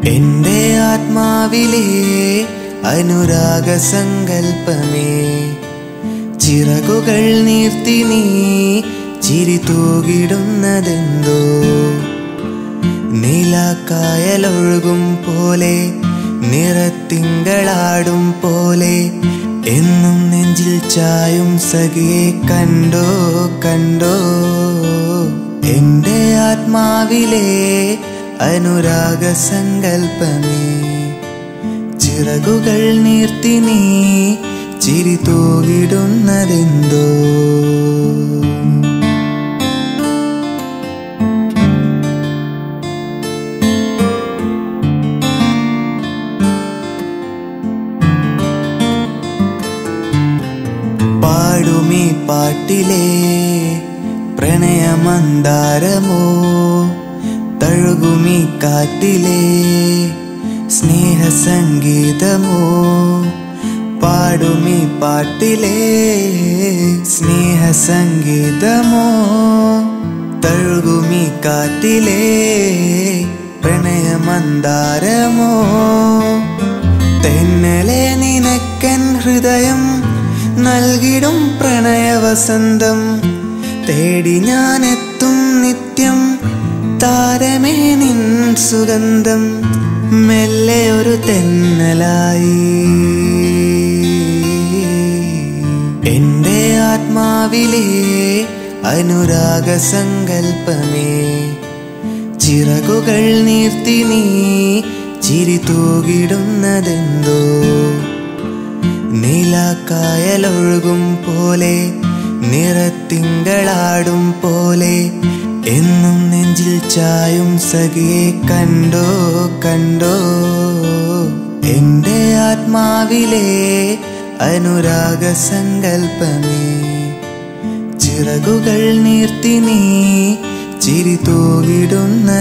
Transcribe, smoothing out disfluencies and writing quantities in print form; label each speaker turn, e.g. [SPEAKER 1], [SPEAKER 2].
[SPEAKER 1] എന്റെ ആത്മാവിലെ അനുരാഗ സങ്കൽപ്പമേ, ചിറകുകൾ നീർത്തി നീ ചിരി തൂകിടുന്നതെന്തോ. നീലാക്കായലൊഴുകും പോലെ, നിറത്തിങ്കളാടും പോലെ, എന്നും നെഞ്ചിൽ ചായും സഖിയെ കണ്ടോ കണ്ടോ. എന്റെ ആത്മാവിലെ അനുരാഗ സങ്കൽപ്പമേ, ചിറകുകൾ നീർത്തി നീ ചിരി തൂകിടുന്നതെന്തോ. പാടുമീ പാട്ടിലെ പ്രണയമന്ദാരമോ, തഴുകുമീ കാറ്റിലെ സ്നേഹസംഗീതമോ. പാടുമീ പാട്ടിലെ സ്നേഹസംഗീതമോ, തഴുകുമീ കാറ്റിലെ പ്രണയമന്ദാരമോ. തെന്നലെ നിനക്കൻ ഹൃദയം നൽകിടും പ്രണയവസന്തം, തേടി ഞാനെത്തും നിത്യം താരമേ നിൻ സുഗന്ധം. മെല്ലെ ഒരു തെന്നലായി എന്റെ ആത്മാവിലെ അനുരാഗ സങ്കൽപ്പമേ, ചിറകുകൾ നീർത്തി നീ ചിരി തൂകിടുന്നതെന്തോ. നീലാക്കായലൊഴുകും പോലെ, നിറത്തിങ്കളാടും പോലെ, എന്നും നെഞ്ചിൽ ചായും സഖിയെ കണ്ടോ കണ്ടോ. എന്റെ ആത്മാവിലെ അനുരാഗ സങ്കൽപ്പമേ, ചിറകുകൾ നീർത്തി നീ ചിരി തൂകിടുന്ന